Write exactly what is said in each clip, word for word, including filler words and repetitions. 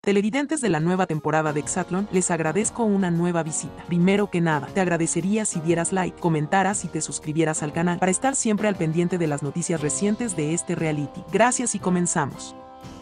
Televidentes de la nueva temporada de Exatlón, les agradezco una nueva visita. Primero que nada, te agradecería si dieras like, comentaras y te suscribieras al canal para estar siempre al pendiente de las noticias recientes de este reality. Gracias y comenzamos.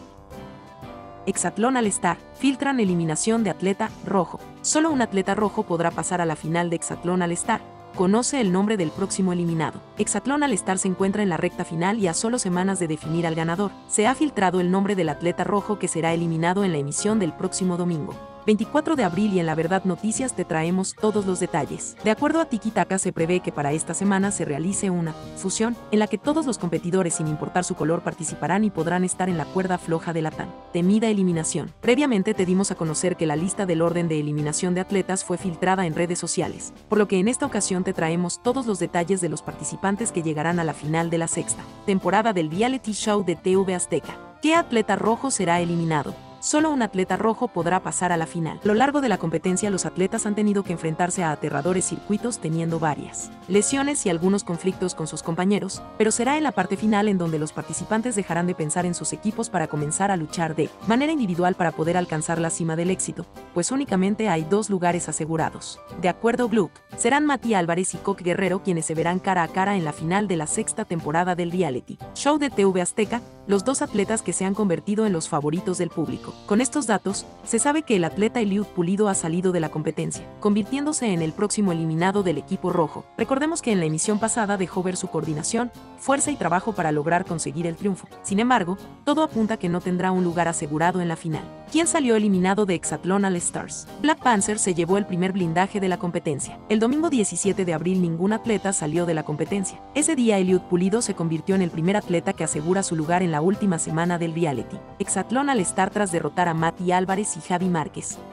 Exatlón All Star. Filtran eliminación de atleta rojo. Solo un atleta rojo podrá pasar a la final de Exatlón All Star. Conoce el nombre del próximo eliminado. Exatlón All Star se encuentra en la recta final y a solo semanas de definir al ganador. Se ha filtrado el nombre del atleta rojo que será eliminado en la emisión del próximo domingo, veinticuatro de abril, y en La Verdad Noticias te traemos todos los detalles. De acuerdo a Tiki Taka, se prevé que para esta semana se realice una fusión en la que todos los competidores, sin importar su color, participarán y podrán estar en la cuerda floja de la tan temida eliminación. Previamente te dimos a conocer que la lista del orden de eliminación de atletas fue filtrada en redes sociales, por lo que en esta ocasión te traemos todos los detalles de los participantes que llegarán a la final de la sexta temporada del reality show de T V Azteca. ¿Qué atleta rojo será eliminado? Solo un atleta rojo podrá pasar a la final. A lo largo de la competencia, los atletas han tenido que enfrentarse a aterradores circuitos, teniendo varias lesiones y algunos conflictos con sus compañeros, pero será en la parte final en donde los participantes dejarán de pensar en sus equipos para comenzar a luchar de manera individual para poder alcanzar la cima del éxito, pues únicamente hay dos lugares asegurados. De acuerdo a Gloop, serán Mati Álvarez y Coque Guerrero quienes se verán cara a cara en la final de la sexta temporada del reality show de T V Azteca, los dos atletas que se han convertido en los favoritos del público. Con estos datos, se sabe que el atleta Eliud Pulido ha salido de la competencia, convirtiéndose en el próximo eliminado del equipo rojo. Recordemos que en la emisión pasada dejó ver su coordinación, fuerza y trabajo para lograr conseguir el triunfo. Sin embargo, todo apunta que no tendrá un lugar asegurado en la final. ¿Quién salió eliminado de Exatlón All Stars? Black Panther se llevó el primer blindaje de la competencia. El domingo diecisiete de abril ningún atleta salió de la competencia. Ese día Eliud Pulido se convirtió en el primer atleta que asegura su lugar en la última semana del reality Exatlón All Star tras derrotar a Mati Álvarez y Javi Márquez.